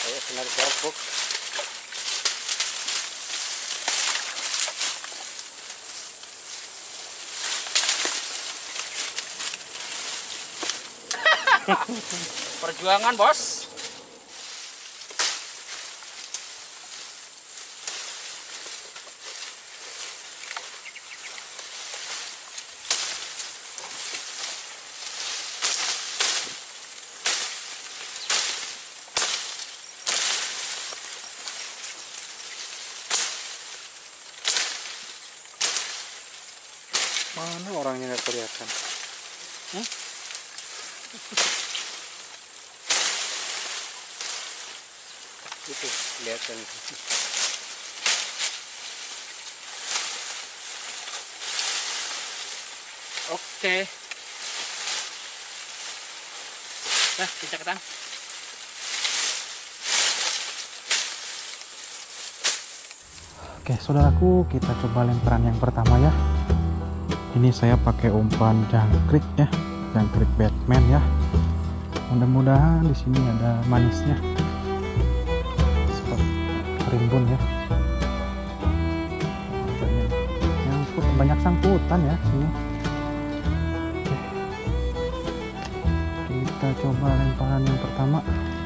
Kayak sinar gabuk. Perjuangan, bos. Mana orangnya nggak kelihatan? Itu kelihatan. Oke. Nah, kita ketang. Oke, saudaraku, kita coba lemparan yang pertama ya. Ini saya pakai umpan jangkrik ya, jangkrik Batman ya. Mudah-mudahan di sini ada manisnya. Seperti rimbun ya. Nyangkut, banyak sangkutan ya sini. Oke. Kita coba lemparan yang pertama.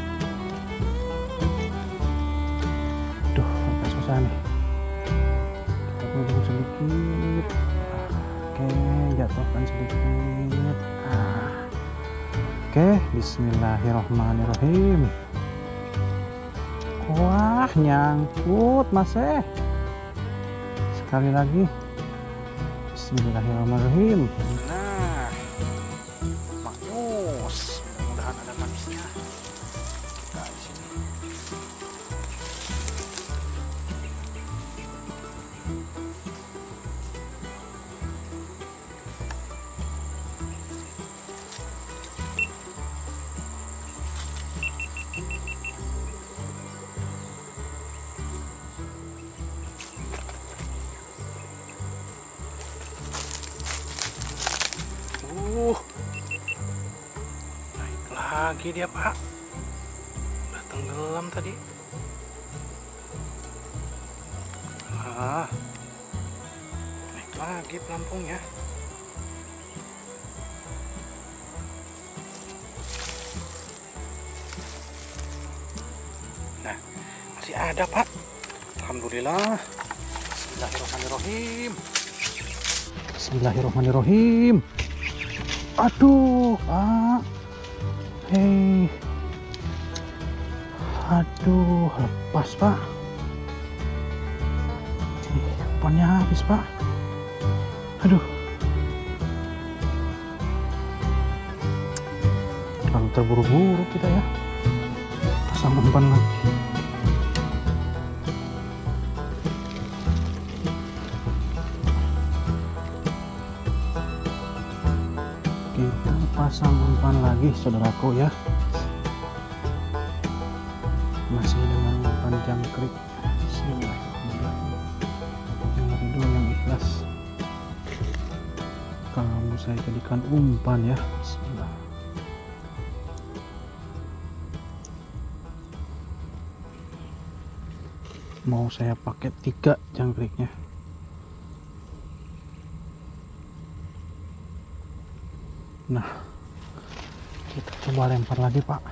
Duh, agak susah nih. Kita turun sedikit. Oke, jatuhkan sedikit. Oke, bismillahirrahmanirrahim. Wah, nyangkut masih. Sekali lagi. Bismillahirrahmanirrahim. Nah, maknyus. Mudah-mudahan ada manisnya. Nah, di sini. Naik lagi dia, Pak. Udah tenggelam tadi. Naik lagi pelampungnya. Nah, masih ada, Pak. Alhamdulillah. Bismillahirrahmanirrahim. Bismillahirrahmanirrahim. Aduh, Pak. Hei. Aduh, lepas, Pak. Umpannya habis, Pak. Aduh. Terlalu terburu-buru kita ya. Pasang umpan lagi. Kita pasang umpan lagi, saudaraku ya. Masih dengan umpan jangkrik. Bismillahirrahmanirrahim. Yang ridho, yang ikhlas. Kamu saya jadikan umpan ya. Bismillah. Mau saya pakai 3 jangkriknya. Nah, kita coba lempar lagi, Pak.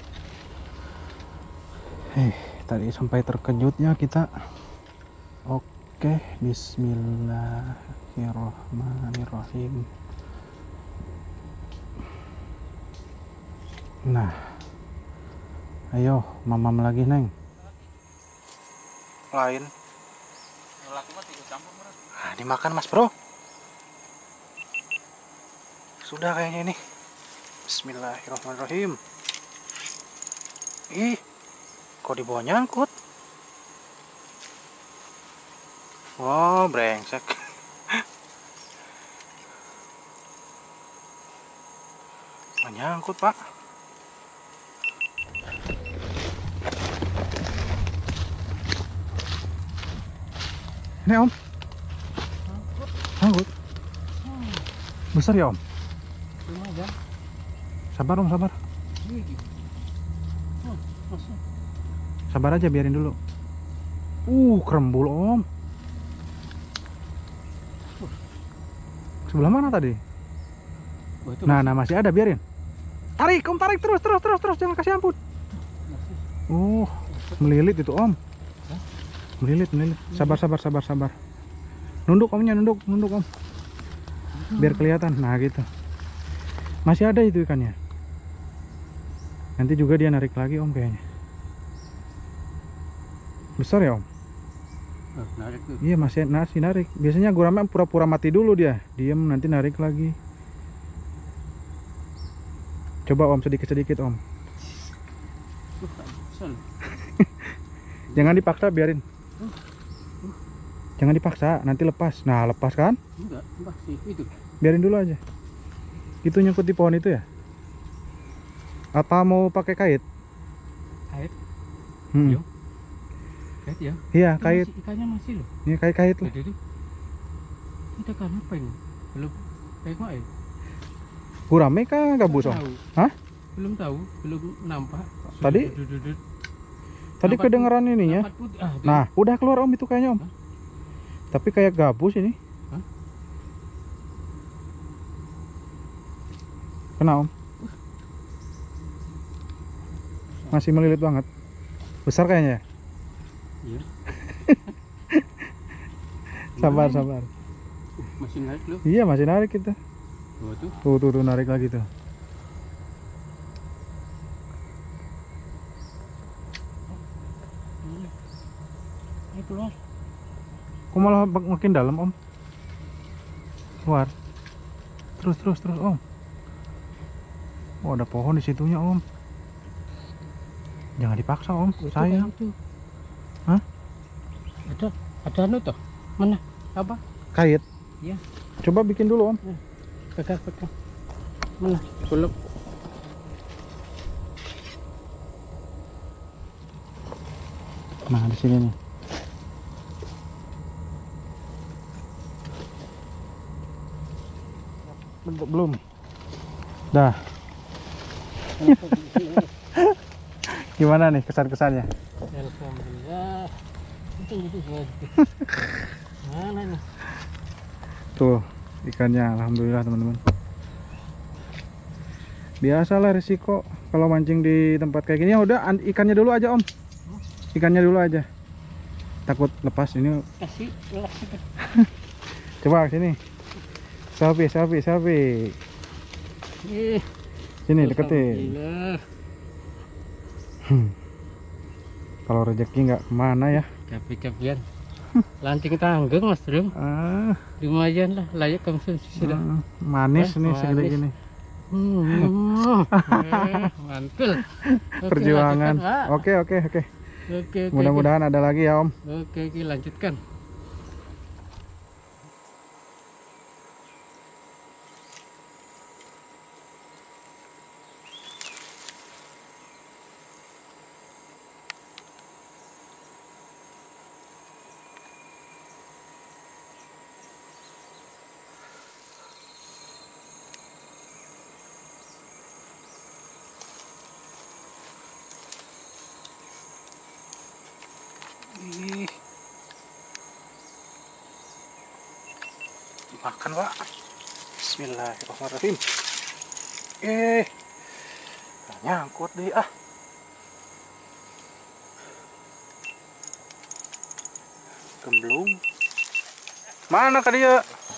Tadi sampai terkejutnya kita. Oke, bismillahirrahmanirrahim. Nah, ayo mamam lagi, Neng. Lain. Nah, dimakan, Mas Bro. Sudah kayaknya ini. Bismillahirrahmanirrahim. Ih, kok di bawah nyangkut? Wow, brengsek. Nyangkut, Pak. Ini, Om. Nyangkut. Besar ya, Om? Lumayan. Sabar, Om, sabar. Sabar aja, biarin dulu. Kerembul om. Sebelah mana tadi? Oh, itu Nah masih ada, biarin. Tarik om, tarik terus, jangan kasih ampun. Melilit itu om. Melilit. Sabar. Nunduk omnya, nunduk om. Biar kelihatan. Nah gitu. Masih ada itu ikannya. Nanti juga dia narik lagi om kayaknya. Besar ya om? narik tuh. Iya masih narik. Biasanya gurame pura-pura mati dulu dia. Diam nanti narik lagi. Coba om sedikit om. Jangan dipaksa, biarin. Jangan dipaksa, nanti lepas. Nah lepas kan? Enggak, sih itu. Biarin dulu aja. Itu nyangkut di pohon itu ya? Apa mau pakai kait? Kait? Hmm. Kait ya? Iya kait. Ikannya masih loh. Ini kait lah. Itu. Kita kan apa ini? Belum tengok ya? Gurame kah gabus om? Hah? Belum tahu, belum nampak. Tadi kedengeran ininya. Nah, udah keluar om itu kayaknya om. Hah? Tapi kayak gabus ini. Hah? Kena om. Masih melilit banget. Besar kayaknya ya? Iya. Sabar. Masih narik loh. Iya masih narik kita. Tuh narik lagi tuh. Ini keluar. Kok malah makin dalam om? Keluar. Terus om. Oh ada pohon di situnya om. Jangan dipaksa om, sayang. Hah? Ada anu toh? Mana? Apa? Kait. Iya. Coba bikin dulu om. Pegang. Mana? Belum. Nah di sini nih. Belum. Dah. Gimana nih kesan-kesannya? Alhamdulillah. Itu. Mana nih? Tuh ikannya, alhamdulillah teman-teman. Biasalah risiko kalau mancing di tempat kayak gini. Ya udah, ikannya dulu aja om. Ikannya dulu aja. Takut lepas ini. Kasih. Coba sini. Selfie. Sini deketin. Kalau rezeki nggak kemana ya? Kapi-kapian. Lancing tanggung mas Bro. Lumayan lah, layak konsumsi sudah. Manis nih segede gini. Mantul. Perjuangan. Oke. Mudah-mudahan ada lagi ya om. Oke, lanjutkan. Makan pak. Bismillahirrahmanirrahim. Nyangkut deh Gemblung. Mana kan dia?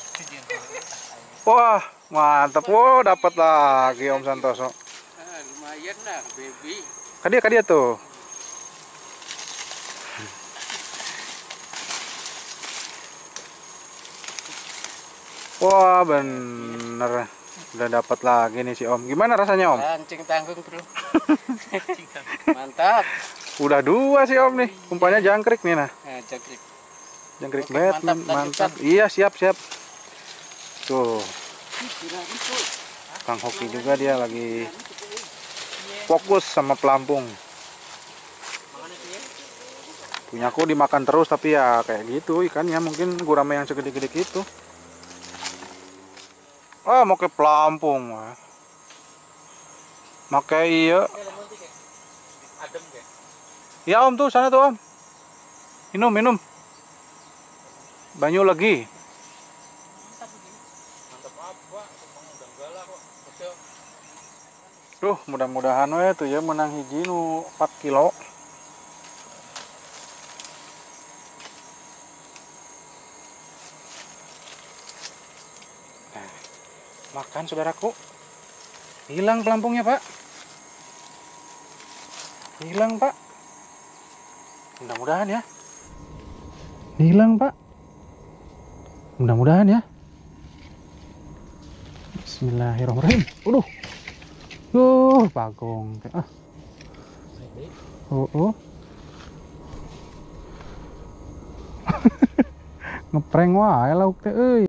Wah mantap. Dapat lagi om Santoso. Lumayan lah baby. Kadia tuh. Wah bener, udah dapat lagi nih si om. Gimana rasanya om? Lancing tanggung Bro. Mantap. Udah 2 si om nih. Umpannya jangkrik nih nah. Jangkrik Batman, mantap. Iya siap. Tuh. Kang Hoki juga dia lagi fokus sama pelampung. Punyaku dimakan terus tapi ya kayak gitu ikannya, mungkin gurame yang segede-gede gitu. Mau ke pelampung. Makai iya. Ya Om tuh sana tuh Om. Minum. Banyu lagi. Duh, mudah-mudahan we tuh ya menang hiji nu 4 kilo. Nah, makan saudaraku. Hilang pelampungnya, Pak. Hilang, Pak. Mudah-mudahan ya. Hilang, Pak. Mudah-mudahan ya. Bismillahirrahmanirrahim. Waduh. Bagong. Oh. Ngeprank wae lauk teh euy.